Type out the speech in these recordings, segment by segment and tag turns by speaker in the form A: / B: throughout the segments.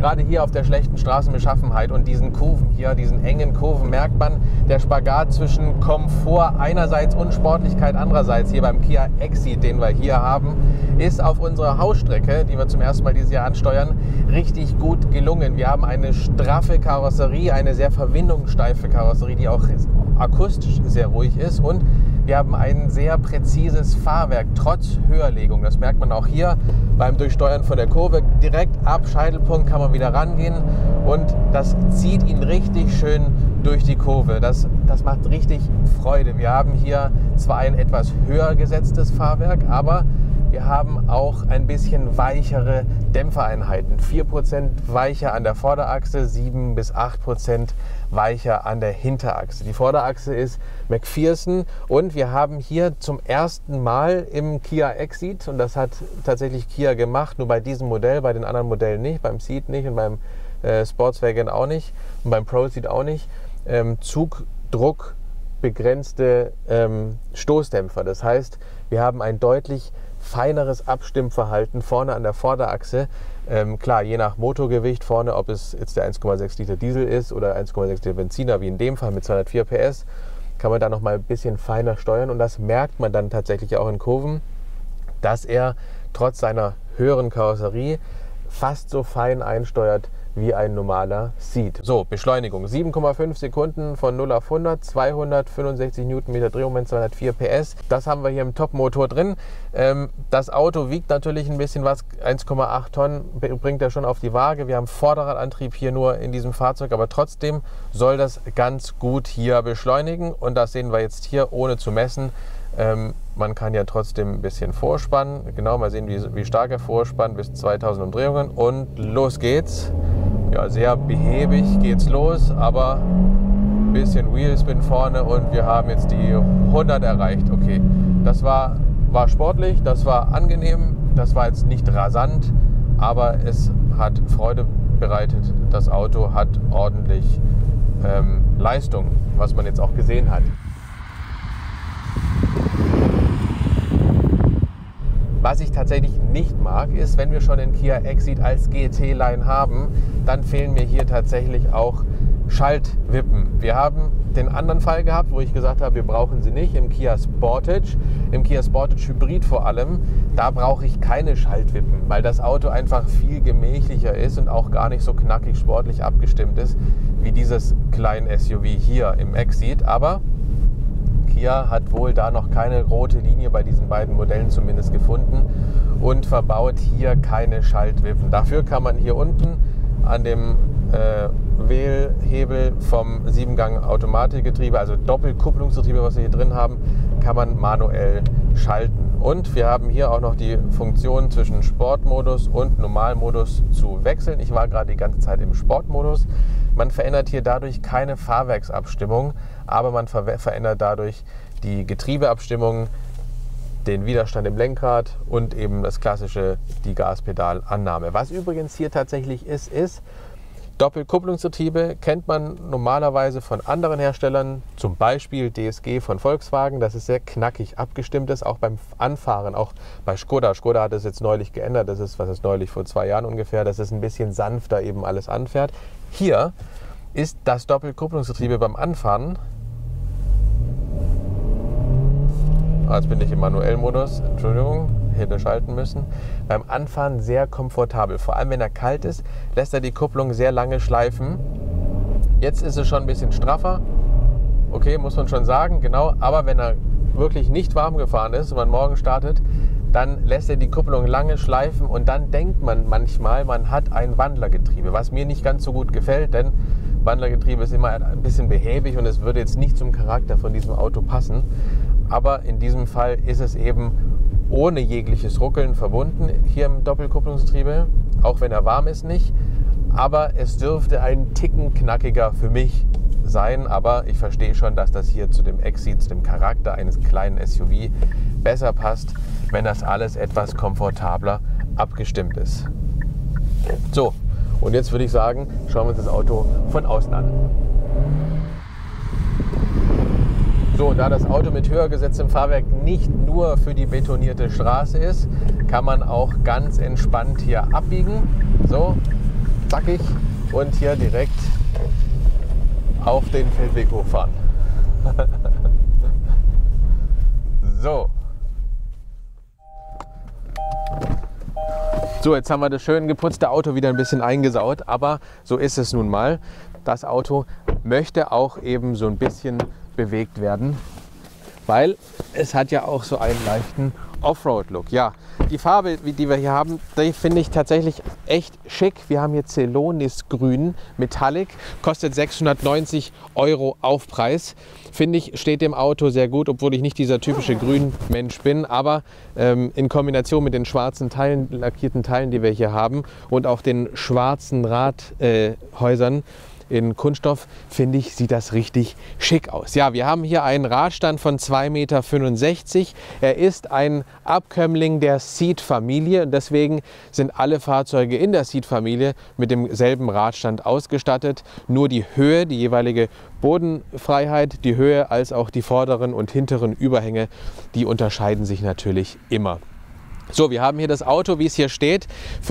A: gerade hier auf der schlechten Straßenbeschaffenheit und diesen Kurven hier, diesen engen Kurven, merkt man, der Spagat zwischen Komfort einerseits und Sportlichkeit andererseits hier beim Kia Exeed, den wir hier haben, ist auf unserer Hausstrecke, die wir zum ersten Mal dieses Jahr ansteuern, richtig gut gelungen. Wir haben eine straffe Karosserie, eine sehr verwindungssteife Karosserie, die auch akustisch sehr ruhig ist, und wir haben ein sehr präzises Fahrwerk, trotz Höherlegung. Das merkt man auch hier beim Durchsteuern von der Kurve. Direkt ab Scheitelpunkt kann man wieder rangehen und das zieht ihn richtig schön durch die Kurve. Das macht richtig Freude. Wir haben hier zwar ein etwas höher gesetztes Fahrwerk, aber wir haben auch ein bisschen weichere Dämpfereinheiten. 4% weicher an der Vorderachse, 7 bis 8% weicher an der Hinterachse. Die Vorderachse ist McPherson und wir haben hier zum ersten Mal im Kia Exeed, und das hat tatsächlich Kia gemacht, nur bei diesem Modell, bei den anderen Modellen nicht, beim Ceed nicht und beim Sportswagen auch nicht und beim ProCeed auch nicht, Zugdruck begrenzte Stoßdämpfer. Das heißt, wir haben ein deutlich feineres Abstimmverhalten vorne an der Vorderachse. Klar, je nach Motorgewicht vorne, ob es jetzt der 1,6 Liter Diesel ist oder 1,6 Liter Benziner, wie in dem Fall mit 204 PS, kann man da noch mal ein bisschen feiner steuern, und das merkt man dann tatsächlich auch in Kurven, dass er trotz seiner höheren Karosserie fast so fein einsteuert wie ein normaler Ceed. So, Beschleunigung 7,5 Sekunden von 0 auf 100, 265 Newtonmeter Drehmoment, 204 PS. Das haben wir hier im Topmotor drin. Das Auto wiegt natürlich ein bisschen was, 1,8 Tonnen bringt er schon auf die Waage. Wir haben Vorderradantrieb hier nur in diesem Fahrzeug, aber trotzdem soll das ganz gut hier beschleunigen, und das sehen wir jetzt hier ohne zu messen. Man kann ja trotzdem ein bisschen vorspannen. Genau, mal sehen, wie stark er vorspannt, bis 2000 Umdrehungen, und los geht's. Ja, sehr behäbig geht's los, aber ein bisschen Wheelspin vorne und wir haben jetzt die 100 erreicht. Okay, das war sportlich, das war angenehm, das war jetzt nicht rasant, aber es hat Freude bereitet. Das Auto hat ordentlich Leistung, was man jetzt auch gesehen hat. Was ich tatsächlich nicht mag, ist, wenn wir schon den Kia Exeed als GT-Line haben, dann fehlen mir hier tatsächlich auch Schaltwippen. Wir haben den anderen Fall gehabt, wo ich gesagt habe, wir brauchen sie nicht, im Kia Sportage. Im Kia Sportage Hybrid vor allem, da brauche ich keine Schaltwippen, weil das Auto einfach viel gemächlicher ist und auch gar nicht so knackig sportlich abgestimmt ist, wie dieses kleine SUV hier im Exeed. Aber Kia hat wohl da noch keine rote Linie bei diesen beiden Modellen zumindest gefunden und verbaut hier keine Schaltwippen. Dafür kann man hier unten an dem Wählhebel vom 7-Gang-Automatikgetriebe, also Doppelkupplungsgetriebe, was wir hier drin haben, kann man manuell schalten. Und wir haben hier auch noch die Funktion zwischen Sportmodus und Normalmodus zu wechseln. Ich war gerade die ganze Zeit im Sportmodus. Man verändert hier dadurch keine Fahrwerksabstimmung, aber man verändert dadurch die Getriebeabstimmung, den Widerstand im Lenkrad und eben das klassische, die Gaspedalannahme. Was übrigens hier tatsächlich ist Doppelkupplungsgetriebe, kennt man normalerweise von anderen Herstellern, zum Beispiel DSG von Volkswagen, dass es sehr knackig abgestimmt ist, auch beim Anfahren, auch bei Skoda. Skoda hat es jetzt neulich geändert, das ist, was ist neulich, vor 2 Jahren ungefähr, dass es ein bisschen sanfter eben alles anfährt. Hier ist das Doppelkupplungsgetriebe beim Anfahren, jetzt bin ich im Manuellmodus, Entschuldigung, hätte schalten müssen, beim Anfahren sehr komfortabel. Vor allem wenn er kalt ist, lässt er die Kupplung sehr lange schleifen. Jetzt ist es schon ein bisschen straffer, okay, muss man schon sagen, genau, aber wenn er wirklich nicht warm gefahren ist und man morgen startet, dann lässt er die Kupplung lange schleifen und dann denkt man manchmal, man hat ein Wandlergetriebe, was mir nicht ganz so gut gefällt, denn Wandlergetriebe ist immer ein bisschen behäbig und es würde jetzt nicht zum Charakter von diesem Auto passen. Aber in diesem Fall ist es eben ohne jegliches Ruckeln verbunden, hier im Doppelkupplungsgetriebe, auch wenn er warm ist nicht. Aber es dürfte ein Ticken knackiger für mich sein, aber ich verstehe schon, dass das hier zu dem Exeed, zu dem Charakter eines kleinen SUV besser passt, wenn das alles etwas komfortabler abgestimmt ist. So, und jetzt würde ich sagen, schauen wir uns das Auto von außen an. So, da das Auto mit höher gesetztem Fahrwerk nicht nur für die betonierte Straße ist, kann man auch ganz entspannt hier abbiegen. So, zackig und hier direkt auf den Feldweg hochfahren. So. So, jetzt haben wir das schön geputzte Auto wieder ein bisschen eingesaut, aber so ist es nun mal. Das Auto möchte auch eben so ein bisschen bewegt werden, weil es hat ja auch so einen leichten Offroad-Look. Ja, die Farbe, die wir hier haben, die finde ich tatsächlich echt schick. Wir haben hier Celonis Grün Metallic, kostet 690 € Aufpreis. Finde ich, steht dem Auto sehr gut, obwohl ich nicht dieser typische Grünmensch bin. Aber in Kombination mit den schwarzen Teilen, lackierten Teilen, die wir hier haben und auch den schwarzen Radhäusern in Kunststoff, finde ich, sieht das richtig schick aus. Ja, wir haben hier einen Radstand von 2,65 Meter. Er ist ein Abkömmling der Ceed-Familie und deswegen sind alle Fahrzeuge in der Ceed-Familie mit demselben Radstand ausgestattet. Nur die Höhe, die jeweilige Bodenfreiheit, die Höhe als auch die vorderen und hinteren Überhänge, die unterscheiden sich natürlich immer. So, wir haben hier das Auto, wie es hier steht, für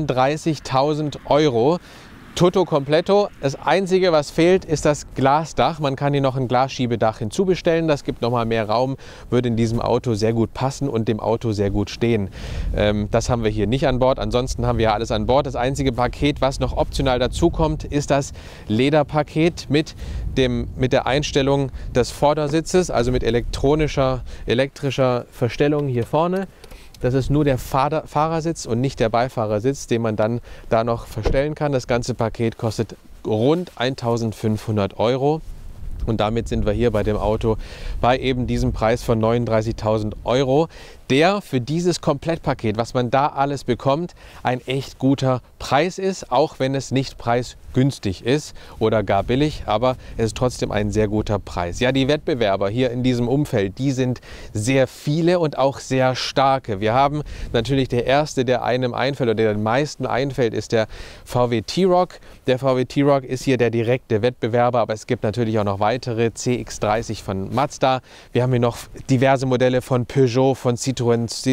A: 39.000 €. Tutto completo. Das Einzige, was fehlt, ist das Glasdach. Man kann hier noch ein Glasschiebedach hinzubestellen. Das gibt nochmal mehr Raum, würde in diesem Auto sehr gut passen und dem Auto sehr gut stehen. Das haben wir hier nicht an Bord. Ansonsten haben wir ja alles an Bord. Das einzige Paket, was noch optional dazu kommt, ist das Lederpaket mit der Einstellung des Vordersitzes, also mit elektrischer Verstellung hier vorne. Das ist nur der Fahrersitz und nicht der Beifahrersitz, den man dann da noch verstellen kann. Das ganze Paket kostet rund 1.500 €. Und damit sind wir hier bei dem Auto bei eben diesem Preis von 39.000 €, der für dieses Komplettpaket, was man da alles bekommt, ein echt guter Preis ist, auch wenn es nicht preisgünstig ist oder gar billig, aber es ist trotzdem ein sehr guter Preis. Ja, die Wettbewerber hier in diesem Umfeld, die sind sehr viele und auch sehr starke. Wir haben natürlich der erste, der einem einfällt oder der den meisten einfällt, ist der VW T-Roc. Der VW T-Roc ist hier der direkte Wettbewerber, aber es gibt natürlich auch noch weitere, CX-30 von Mazda. Wir haben hier noch diverse Modelle von Peugeot, von Citroën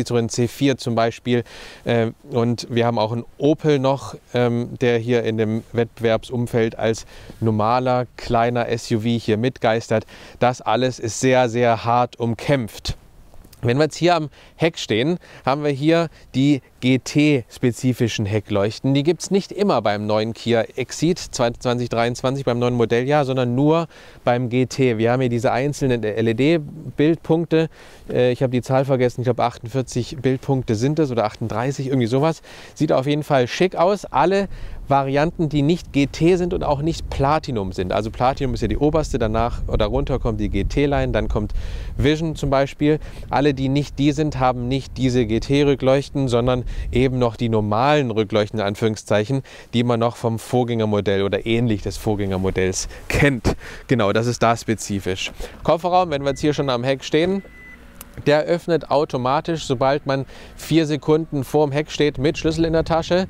A: C4 zum Beispiel. Und wir haben auch einen Opel noch, der hier in dem Wettbewerbsumfeld als normaler, kleiner SUV hier mitgeistert. Das alles ist sehr, sehr hart umkämpft. Wenn wir jetzt hier am Heck stehen, haben wir hier die GT-spezifischen Heckleuchten. Die gibt es nicht immer beim neuen Kia Exceed 2023, beim neuen Modelljahr, sondern nur beim GT. Wir haben hier diese einzelnen LED-Bildpunkte. Ich habe die Zahl vergessen, ich glaube 48 Bildpunkte sind es oder 38, irgendwie sowas. Sieht auf jeden Fall schick aus. Alle Varianten, die nicht GT sind und auch nicht Platinum sind. Also Platinum ist ja die oberste, danach oder darunter kommt die GT-Line, dann kommt Vision zum Beispiel. Alle, die nicht die sind, haben nicht diese GT-Rückleuchten, sondern eben noch die normalen Rückleuchten, in Anführungszeichen, die man noch vom Vorgängermodell oder ähnlich des Vorgängermodells kennt. Genau, das ist da spezifisch. Kofferraum, wenn wir jetzt hier schon am Heck stehen, der öffnet automatisch, sobald man 4 Sekunden vorm Heck steht mit Schlüssel in der Tasche.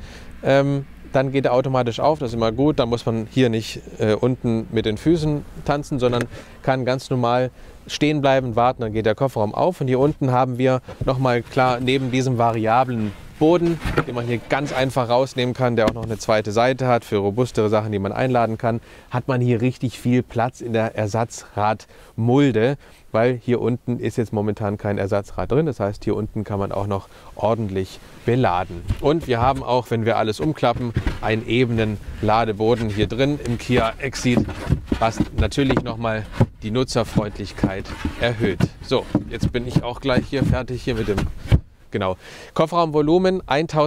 A: Dann geht er automatisch auf, das ist immer gut. Da muss man hier nicht unten mit den Füßen tanzen, sondern kann ganz normal stehen bleiben, warten, dann geht der Kofferraum auf. Und hier unten haben wir nochmal klar neben diesem variablen Boden, den man hier ganz einfach rausnehmen kann, der auch noch eine zweite Seite hat für robustere Sachen, die man einladen kann, hat man hier richtig viel Platz in der Ersatzradmulde, weil hier unten ist jetzt momentan kein Ersatzrad drin. Das heißt, hier unten kann man auch noch ordentlich beladen. Und wir haben auch, wenn wir alles umklappen, einen ebenen Ladeboden hier drin im Kia Exceed, was natürlich nochmal die Nutzerfreundlichkeit erhöht. So, jetzt bin ich auch gleich hier fertig hier mit dem Kofferraumvolumen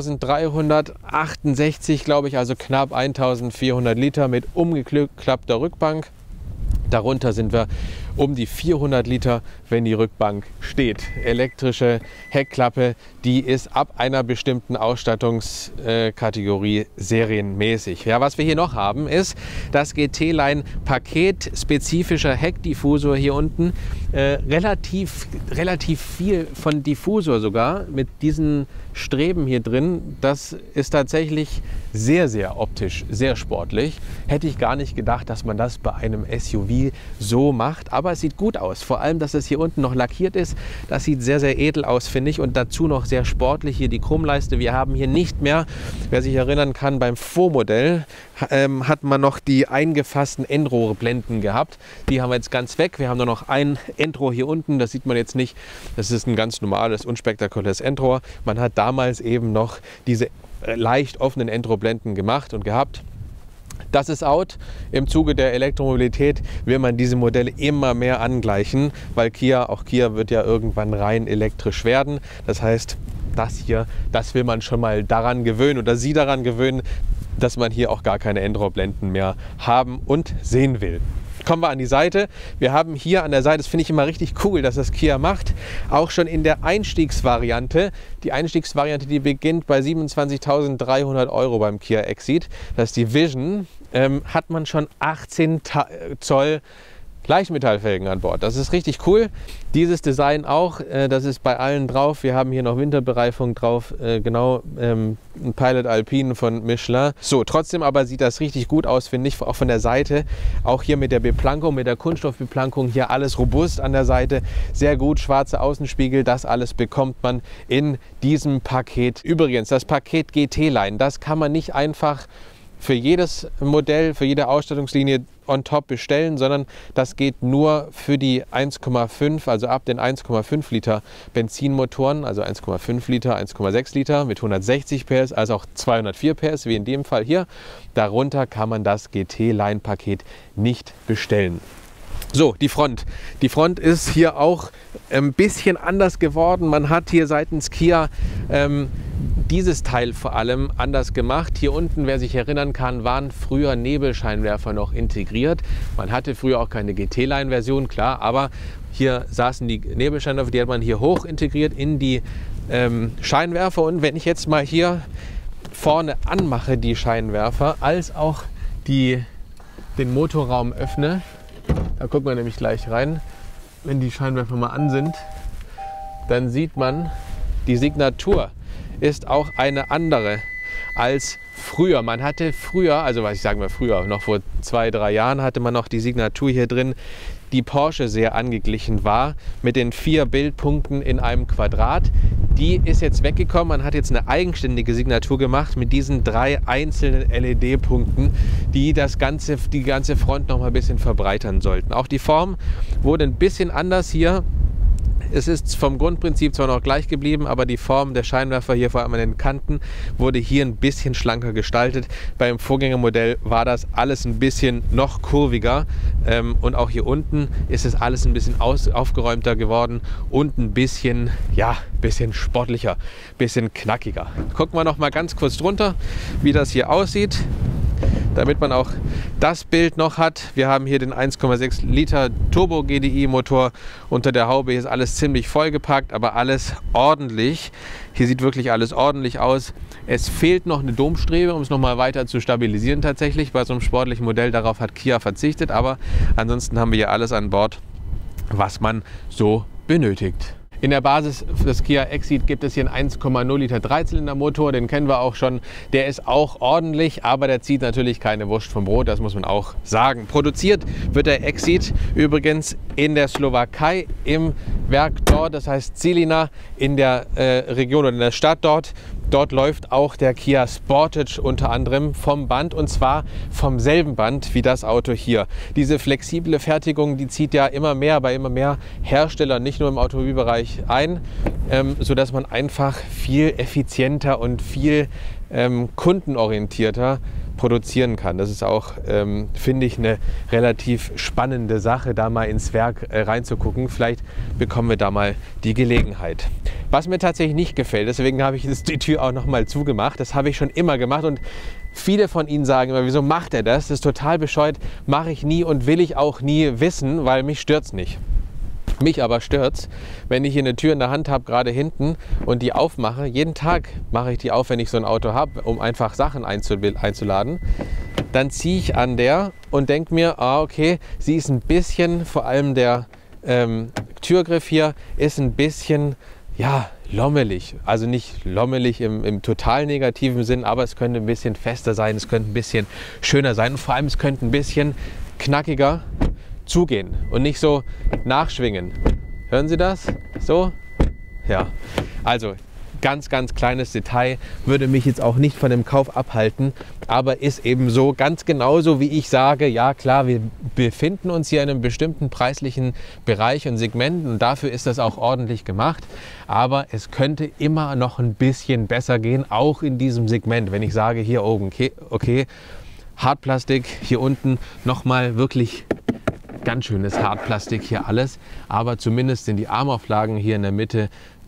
A: 1368, glaube ich, also knapp 1400 Liter mit umgeklappter Rückbank. Darunter sind wir um die 400 Liter, wenn die Rückbank steht. Elektrische Heckklappe, die ist ab einer bestimmten Ausstattungskategorie serienmäßig. Ja, was wir hier noch haben, ist das GT-Line Paket spezifischer Heckdiffusor hier unten. relativ viel von Diffusor sogar mit diesen Streben hier drin. Das ist tatsächlich sehr, sehr optisch, sehr sportlich. Hätte ich gar nicht gedacht, dass man das bei einem SUV so macht, aber es sieht gut aus. Vor allem, dass es hier unten noch lackiert ist, das sieht sehr, sehr edel aus, finde ich, und dazu noch sehr sportlich. Hier die Chromleiste. Wir haben hier nicht mehr, wer sich erinnern kann, beim Vormodell hat man noch die eingefassten Endrohrblenden gehabt. Die haben wir jetzt ganz weg. Wir haben nur noch ein Endrohr hier unten. Das sieht man jetzt nicht. Das ist ein ganz normales, unspektakuläres Endrohr. Man hat damals eben noch diese leicht offenen Endrohrblenden gemacht und gehabt. Das ist out. Im Zuge der Elektromobilität will man diese Modelle immer mehr angleichen, weil auch Kia wird ja irgendwann rein elektrisch werden. Das heißt, das hier, das will man schon mal daran gewöhnen oder Sie daran gewöhnen, dass man hier auch gar keine Endrohrblenden mehr haben und sehen will. Kommen wir an die Seite. Wir haben hier an der Seite, das finde ich immer richtig cool, dass das Kia macht, auch schon in der Einstiegsvariante. Die Einstiegsvariante, die beginnt bei 27.300 € beim Kia Exceed. Das ist die Vision. Hat man schon 18 Zoll Leichtmetallfelgen an Bord. Das ist richtig cool. Dieses Design auch, das ist bei allen drauf. Wir haben hier noch Winterbereifung drauf, ein Pilot Alpine von Michelin. So, trotzdem aber sieht das richtig gut aus, finde ich, auch von der Seite. Auch hier mit der Beplankung, mit der Kunststoffbeplankung, hier alles robust an der Seite. Sehr gut, schwarze Außenspiegel, das alles bekommt man in diesem Paket. Übrigens, das Paket GT-Line, das kann man nicht einfach für jedes Modell, für jede Ausstattungslinie on top bestellen, sondern das geht nur für die 1,5, also ab den 1,5 Liter Benzinmotoren, also 1,5 Liter, 1,6 Liter mit 160 PS, also auch 204 PS, wie in dem Fall hier. Darunter kann man das GT-Line-Paket nicht bestellen. So, die Front. Die Front ist hier auch ein bisschen anders geworden. Man hat hier seitens Kia dieses Teil vor allem anders gemacht. Hier unten, wer sich erinnern kann, waren früher Nebelscheinwerfer noch integriert. Man hatte früher auch keine GT-Line-Version, klar, aber hier saßen die Nebelscheinwerfer, die hat man hier hoch integriert in die Scheinwerfer. Und wenn ich jetzt mal hier vorne anmache, die Scheinwerfer, als auch den Motorraum öffne, da guckt man nämlich gleich rein, wenn die Scheinwerfer mal an sind, dann sieht man, die Signatur ist auch eine andere als früher. Man hatte früher, also was ich sagen wir früher, noch vor 2-3 Jahren hatte man noch die Signatur hier drin, die Porsche sehr angeglichen war, mit den 4 Bildpunkten in einem Quadrat. Die ist jetzt weggekommen. Man hat jetzt eine eigenständige Signatur gemacht mit diesen 3 einzelnen LED-Punkten, die die ganze Front noch mal ein bisschen verbreitern sollten. Auch die Form wurde ein bisschen anders hier. Es ist vom Grundprinzip zwar noch gleich geblieben, aber die Form der Scheinwerfer hier, vor allem an den Kanten, wurde hier ein bisschen schlanker gestaltet. Beim Vorgängermodell war das alles ein bisschen noch kurviger und auch hier unten ist es alles ein bisschen aufgeräumter geworden und ein bisschen, ja, bisschen sportlicher, bisschen knackiger. Gucken wir noch mal ganz kurz drunter, wie das hier aussieht, damit man auch das Bild noch hat. Wir haben hier den 1,6 Liter Turbo GDI Motor unter der Haube. Hier ist alles ziemlich vollgepackt, aber alles ordentlich. Hier sieht wirklich alles ordentlich aus. Es fehlt noch eine Domstrebe, um es noch mal weiter zu stabilisieren tatsächlich. Bei so einem sportlichen Modell, darauf hat Kia verzichtet, aber ansonsten haben wir hier alles an Bord, was man so benötigt. In der Basis des Kia Exceed gibt es hier einen 1,0 Liter Dreizylindermotor, den kennen wir auch schon. Der ist auch ordentlich, aber der zieht natürlich keine Wurst vom Brot, das muss man auch sagen. Produziert wird der Exceed übrigens in der Slowakei im Werk dort, das heißt Žilina, in der Region oder in der Stadt dort. Dort läuft auch der Kia Sportage unter anderem vom Band, und zwar vom selben Band wie das Auto hier. Diese flexible Fertigung, die zieht ja immer mehr bei immer mehr Herstellern, nicht nur im Automobilbereich ein, sodass man einfach viel effizienter und viel kundenorientierter produzieren kann. Das ist auch, finde ich, eine relativ spannende Sache, da mal ins Werk reinzugucken. Vielleicht bekommen wir da mal die Gelegenheit. Was mir tatsächlich nicht gefällt, deswegen habe ich die Tür auch noch mal zugemacht, das habe ich schon immer gemacht und viele von Ihnen sagen immer, wieso macht er das? Das ist total bescheuert, mache ich nie und will ich auch nie wissen, weil mich stört es nicht. Mich aber stört's, wenn ich hier eine Tür in der Hand habe, gerade hinten, und die aufmache. Jeden Tag mache ich die auf, wenn ich so ein Auto habe, um einfach Sachen einzuladen. Dann ziehe ich an der und denke mir, okay, sie ist ein bisschen, vor allem der Türgriff hier ist ein bisschen, ja, lommelig. Also nicht lommelig im total negativen Sinn, aber es könnte ein bisschen fester sein, es könnte ein bisschen schöner sein und vor allem es könnte ein bisschen knackiger zugehen und nicht so nachschwingen. Hören Sie das? So? Ja. Also ganz, ganz kleines Detail, würde mich jetzt auch nicht von dem Kauf abhalten, aber ist eben so, ganz genauso wie ich sage, ja klar, wir befinden uns hier in einem bestimmten preislichen Bereich und Segment und dafür ist das auch ordentlich gemacht, aber es könnte immer noch ein bisschen besser gehen, auch in diesem Segment, wenn ich sage hier oben, okay, Hartplastik, hier unten nochmal wirklich ganz schönes Hartplastik hier alles, aber zumindest sind die Armauflagen hier in der Mitte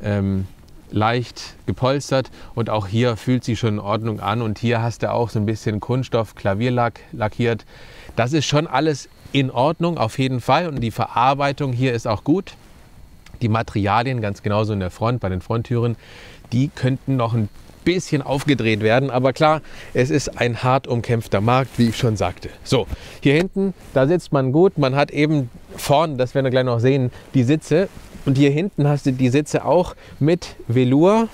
A: leicht gepolstert und auch hier fühlt sich schon in Ordnung an und hier hast du auch so ein bisschen Kunststoff, Klavierlack lackiert. Das ist schon alles in Ordnung auf jeden Fall und die Verarbeitung hier ist auch gut. Die Materialien, ganz genauso in der Front, bei den Fronttüren, die könnten noch ein bisschen aufgedreht werden, aber klar, es ist ein hart umkämpfter Markt, wie ich schon sagte. So, hier hinten, da sitzt man gut, man hat eben vorne, das werden wir gleich noch sehen, die Sitze. Und hier hinten hast du die Sitze auch mit Velour,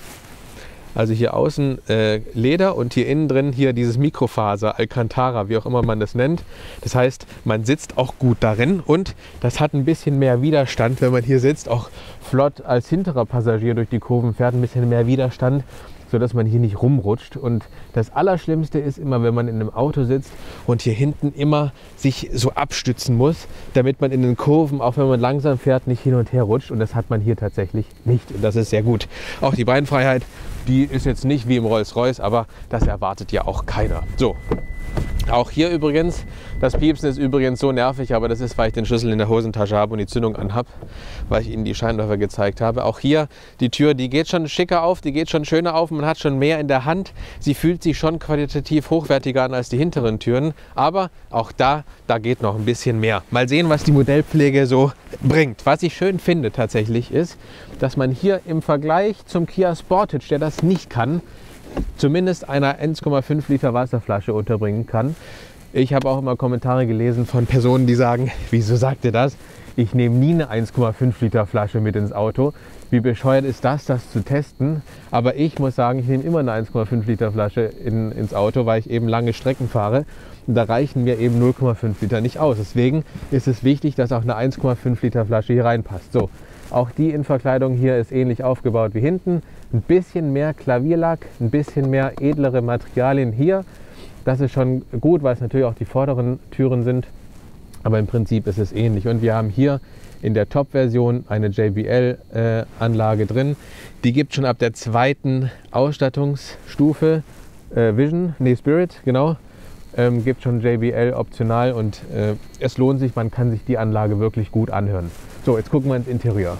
A: also hier außen Leder und hier innen drin hier dieses Mikrofaser, Alcantara, wie auch immer man das nennt. Das heißt, man sitzt auch gut darin und das hat ein bisschen mehr Widerstand, wenn man hier sitzt, auch flott als hinterer Passagier durch die Kurven fährt, ein bisschen mehr Widerstand, sodass man hier nicht rumrutscht. Und das Allerschlimmste ist immer, wenn man in einem Auto sitzt und hier hinten immer sich so abstützen muss, damit man in den Kurven, auch wenn man langsam fährt, nicht hin und her rutscht. Und das hat man hier tatsächlich nicht. Und das ist sehr gut. Auch die Beinfreiheit, die ist jetzt nicht wie im Rolls-Royce, aber das erwartet ja auch keiner. So. Auch hier übrigens, das Piepsen ist übrigens so nervig, aber das ist, weil ich den Schlüssel in der Hosentasche habe und die Zündung anhab, weil ich Ihnen die Scheinwerfer gezeigt habe. Auch hier die Tür, die geht schon schicker auf, die geht schon schöner auf, man hat schon mehr in der Hand. Sie fühlt sich schon qualitativ hochwertiger an als die hinteren Türen, aber auch da geht noch ein bisschen mehr. Mal sehen, was die Modellpflege so bringt. Was ich schön finde tatsächlich ist, dass man hier im Vergleich zum Kia Sportage, der das nicht kann, zumindest einer 1,5 Liter Wasserflasche unterbringen kann. Ich habe auch immer Kommentare gelesen von Personen, die sagen, wieso sagt ihr das? Ich nehme nie eine 1,5 Liter Flasche mit ins Auto. Wie bescheuert ist das zu testen? Aber ich muss sagen, ich nehme immer eine 1,5 Liter Flasche ins Auto, weil ich eben lange Strecken fahre. Und da reichen mir eben 0,5 Liter nicht aus. Deswegen ist es wichtig, dass auch eine 1,5 Liter Flasche hier reinpasst. So, auch die Innenverkleidung hier ist ähnlich aufgebaut wie hinten. Ein bisschen mehr Klavierlack, ein bisschen mehr edlere Materialien hier. Das ist schon gut, weil es natürlich auch die vorderen Türen sind. Aber im Prinzip ist es ähnlich. Und wir haben hier in der Top-Version eine JBL-Anlage drin. Die gibt schon ab der zweiten Ausstattungsstufe Spirit, genau. Gibt schon JBL optional und es lohnt sich, man kann sich die Anlage wirklich gut anhören. So, jetzt gucken wir ins Interieur.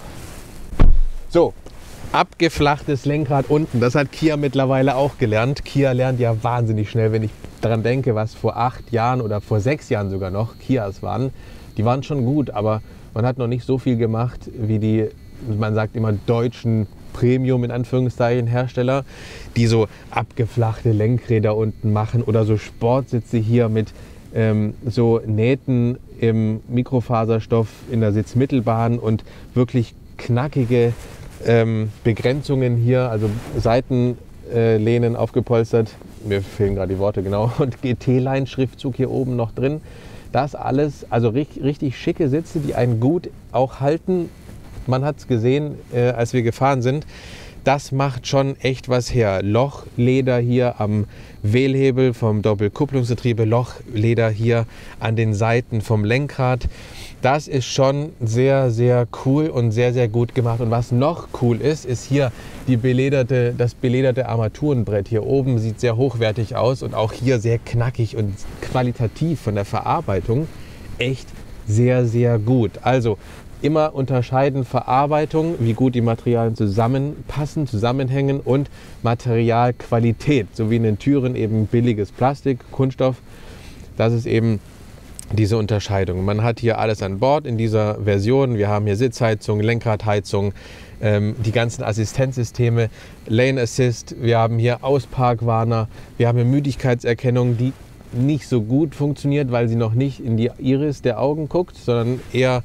A: So, abgeflachtes Lenkrad unten, das hat Kia mittlerweile auch gelernt. Kia lernt ja wahnsinnig schnell, wenn ich daran denke, was vor 8 Jahren oder vor 6 Jahren sogar noch Kias waren. Die waren schon gut, aber man hat noch nicht so viel gemacht wie die, man sagt immer, deutschen Premium in Anführungszeichen Hersteller, die so abgeflachte Lenkräder unten machen oder so Sportsitze hier mit so Nähten im Mikrofaserstoff in der Sitzmittelbahn und wirklich knackige Begrenzungen hier, also Seitenlehnen aufgepolstert. Mir fehlen gerade die Worte genau. Und GT-Line-Schriftzug hier oben noch drin. Das alles, also richtig schicke Sitze, die einen gut auch halten. Man hat es gesehen, als wir gefahren sind. Das macht schon echt was her. Lochleder hier am Wählhebel vom Doppelkupplungsgetriebe, Lochleder hier an den Seiten vom Lenkrad. Das ist schon sehr, sehr cool und sehr, sehr gut gemacht. Und was noch cool ist, ist hier das belederte Armaturenbrett. Hier oben sieht sehr hochwertig aus und auch hier sehr knackig und qualitativ von der Verarbeitung echt sehr, sehr gut. Also immer unterscheiden Verarbeitung, wie gut die Materialien zusammenpassen, zusammenhängen und Materialqualität. So wie in den Türen eben billiges Plastik, Kunststoff. Das ist eben diese Unterscheidung. Man hat hier alles an Bord in dieser Version. Wir haben hier Sitzheizung, Lenkradheizung, die ganzen Assistenzsysteme, Lane Assist, wir haben hier Ausparkwarner, wir haben hier Müdigkeitserkennung, die nicht so gut funktioniert, weil sie noch nicht in die Iris der Augen guckt, sondern eher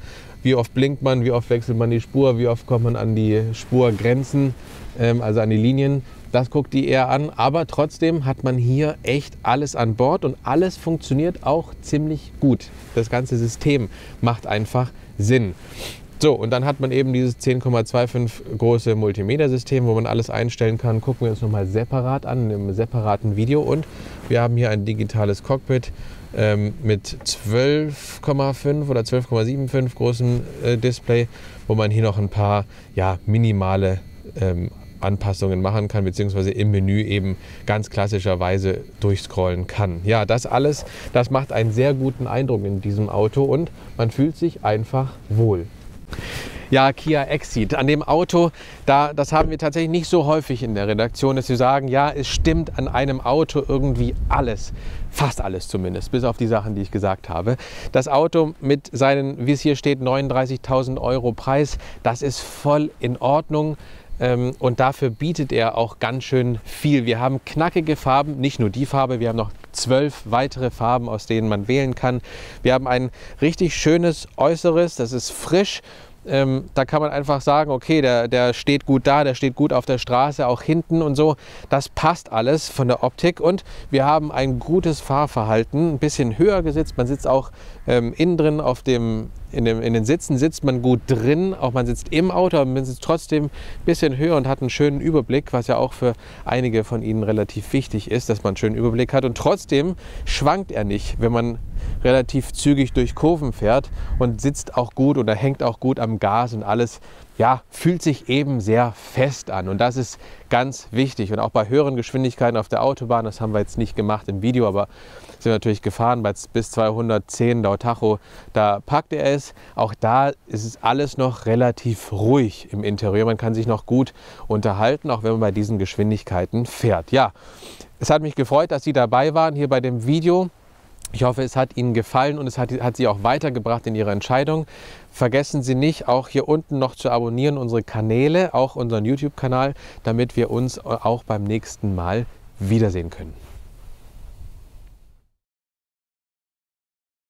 A: wie oft blinkt man, wie oft wechselt man die Spur, wie oft kommt man an die Spurgrenzen, also an die Linien. Das guckt die eher an, aber trotzdem hat man hier echt alles an Bord und alles funktioniert auch ziemlich gut. Das ganze System macht einfach Sinn. So, und dann hat man eben dieses 10,25 große Multimedia-System, wo man alles einstellen kann. Gucken wir uns nochmal separat an, in einem separaten Video. Und wir haben hier ein digitales Cockpit mit 12,5 oder 12,75 großem Display, wo man hier noch ein paar minimale Anpassungen machen kann, beziehungsweise im Menü eben ganz klassischerweise durchscrollen kann. Ja, das alles, das macht einen sehr guten Eindruck in diesem Auto und man fühlt sich einfach wohl. Ja, Kia Exeed. An dem Auto, das haben wir tatsächlich nicht so häufig in der Redaktion, dass wir sagen, ja, es stimmt an einem Auto irgendwie alles. Fast alles zumindest, bis auf die Sachen, die ich gesagt habe. Das Auto mit seinen, wie es hier steht, 39.000 Euro Preis, das ist voll in Ordnung. Und dafür bietet er auch ganz schön viel. Wir haben knackige Farben, nicht nur die Farbe, wir haben noch 12 weitere Farben, aus denen man wählen kann. Wir haben ein richtig schönes Äußeres, das ist frisch. Da kann man einfach sagen, okay, der steht gut da, der steht gut auf der Straße, auch hinten und so. Das passt alles von der Optik und wir haben ein gutes Fahrverhalten, ein bisschen höher gesitzt. Man sitzt auch innen drin in den Sitzen sitzt man gut drin, auch man sitzt im Auto, aber man sitzt trotzdem ein bisschen höher und hat einen schönen Überblick, was ja auch für einige von Ihnen relativ wichtig ist, dass man einen schönen Überblick hat. Und trotzdem schwankt er nicht, wenn man relativ zügig durch Kurven fährt und sitzt auch gut oder hängt auch gut am Gas und alles, ja, fühlt sich eben sehr fest an und das ist ganz wichtig. Und auch bei höheren Geschwindigkeiten auf der Autobahn, das haben wir jetzt nicht gemacht im Video, aber sind wir natürlich gefahren, bis 210 laut Tacho, da packt er es. Auch da ist es alles noch relativ ruhig im Interieur. Man kann sich noch gut unterhalten, auch wenn man bei diesen Geschwindigkeiten fährt. Ja, es hat mich gefreut, dass Sie dabei waren hier bei dem Video. Ich hoffe, es hat Ihnen gefallen und es hat Sie auch weitergebracht in Ihrer Entscheidung. Vergessen Sie nicht, auch hier unten noch zu abonnieren, unsere Kanäle, auch unseren YouTube-Kanal, damit wir uns auch beim nächsten Mal wiedersehen können.